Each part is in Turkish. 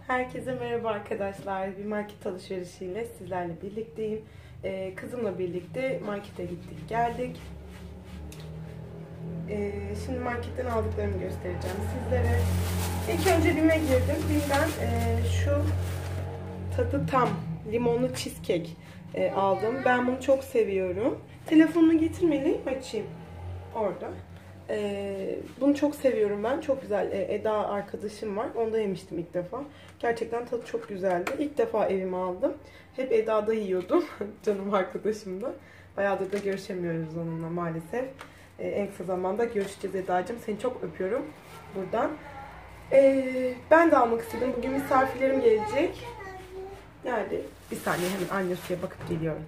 Herkese merhaba arkadaşlar. Bir market alışverişiyle sizlerle birlikteyim. Kızımla birlikte markete gittik geldik. Şimdi marketten aldıklarımı göstereceğim sizlere. İlk önce BİM'e girdim. BİM'den şu tadı tam limonlu cheesecake aldım. Ben bunu çok seviyorum. Telefonunu getirmeliyim, açayım orada. Bunu çok seviyorum ben. Çok güzel. Eda arkadaşım var. Onda yemiştim ilk defa. Gerçekten tadı çok güzeldi. İlk defa evime aldım. Hep Eda'da yiyordum. Canım arkadaşım da. Bayağıdır da görüşemiyoruz onunla maalesef. En kısa zamanda görüşeceğiz Eda'cığım. Seni çok öpüyorum buradan. Ben de almak istedim. Bugün misafirlerim gelecek. Nerede? Bir saniye hemen anne suya bakıp geliyorum.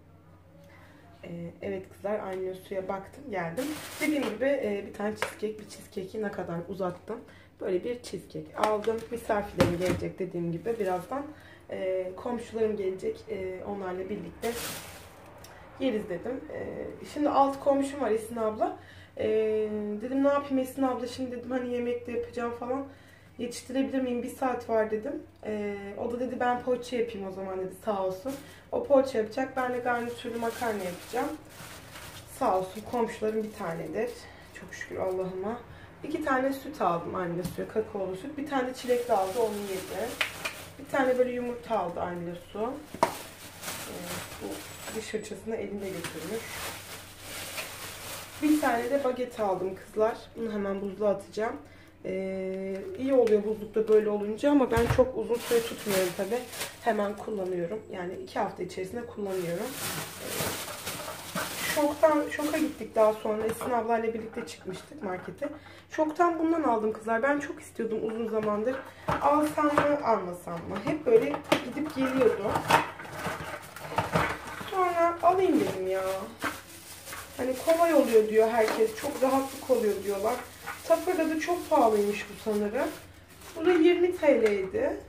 Evet kızlar, aynı suya baktım geldim. Dediğim gibi bir tane cheesecake, bir cheesecake'i ne kadar uzattım. Böyle bir cheesecake aldım. Misafirlerim gelecek dediğim gibi birazdan. Komşularım gelecek. Onlarla birlikte yeriz dedim. Şimdi alt komşum var Esin abla. Dedim ne yapayım Esin abla, şimdi dedim hani yemek de yapacağım falan. Yetiştirebilir miyim? Bir saat var dedim. O da dedi ben poğaça yapayım o zaman dedi, sağ olsun. O poğaça yapacak. Ben de garnitürlü makarna yapacağım. Sağ olsun komşularım bir tanedir. Çok şükür Allah'ıma. 2 tane süt aldım, anne suyu, kakaolu süt. Bir tane çilekli aldı, onu yedi. Bir tane böyle yumurta aldı anne su. Bu diş fırçasını elinde götürmüş. Bir tane de baget aldım kızlar. Bunu hemen buzluğa atacağım. İyi oluyor buzlukta böyle olunca ama ben çok uzun süre tutmuyorum tabi. Hemen kullanıyorum. Yani 2 hafta içerisinde kullanıyorum. Şoka gittik daha sonra. Esin ablayla birlikte çıkmıştık markete. Şoktan bundan aldım kızlar. Ben çok istiyordum uzun zamandır. Alsam mı almasam mı? Hep böyle gidip geliyordu. Sonra alayım dedim ya. Hani kolay oluyor diyor herkes. Çok rahatlık oluyor diyorlar. Tupper'da da çok pahalıymış bu sanırım. Bu da 20 TL'ydi.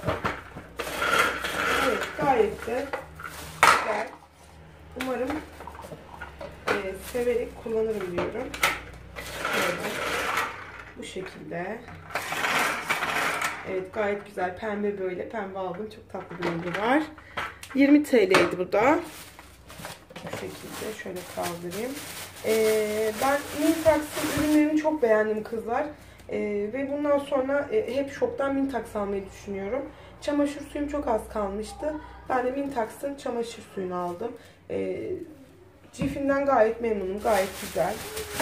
Evet, gayet de güzel. Umarım severek kullanırım diyorum. Böyle. Bu şekilde. Evet, gayet güzel. Pembe böyle. Pembe aldım. Çok tatlı bir rengi var. 20 TL'ydi bu da. Bu şekilde. Şöyle kaldırayım. Ben Mintax'ın ürünlerini çok beğendim kızlar. Ve bundan sonra hep Şok'tan Mintax almayı düşünüyorum. Çamaşır suyum çok az kalmıştı. Ben de Mintax'ın çamaşır suyunu aldım. Cif'inden gayet memnunum. Gayet güzel.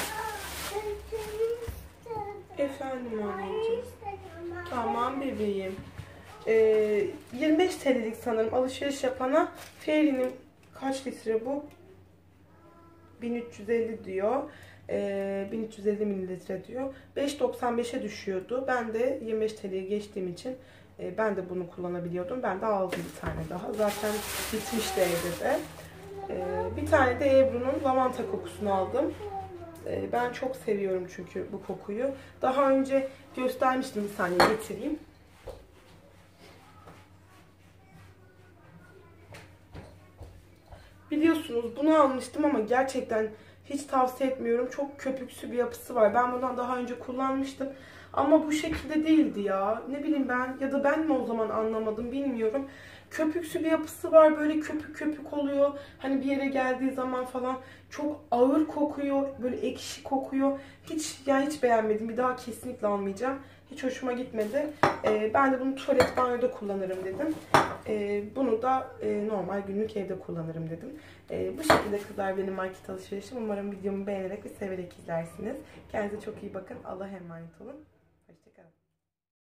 Efendim anneciğim. Tamam bebeğim. 25 TL'lik sanırım alışveriş yapana Fairy'nin kaç litre bu? 1350 diyor. 1350 mililitre diyor. 5.95'e düşüyordu. Ben de 25 TL'ye geçtiğim için ben de bunu kullanabiliyordum. Ben de aldım bir tane daha. Zaten bitmişti evde de. Bir tane de Ebru'nun lavanta kokusunu aldım. Ben çok seviyorum çünkü bu kokuyu. Daha önce göstermiştim, bir saniye getireyim. Biliyorsunuz bunu almıştım ama gerçekten hiç tavsiye etmiyorum. Çok köpüksü bir yapısı var. Ben bundan daha önce kullanmıştım. Ama bu şekilde değildi ya. Ne bileyim ben, ya da ben mi o zaman anlamadım bilmiyorum. Köpüksü bir yapısı var. Böyle köpük köpük oluyor. Hani bir yere geldiği zaman falan çok ağır kokuyor. Böyle ekşi kokuyor. Hiç beğenmedim. Bir daha kesinlikle almayacağım. Hiç hoşuma gitmedi. Ben de bunu tuvalet banyoda kullanırım dedim. Bunu da normal günlük evde kullanırım dedim. Bu şekilde kızlar benim market alışverişim. Umarım videomu beğenerek ve severek izlersiniz. Kendinize çok iyi bakın. Allah'a emanet olun.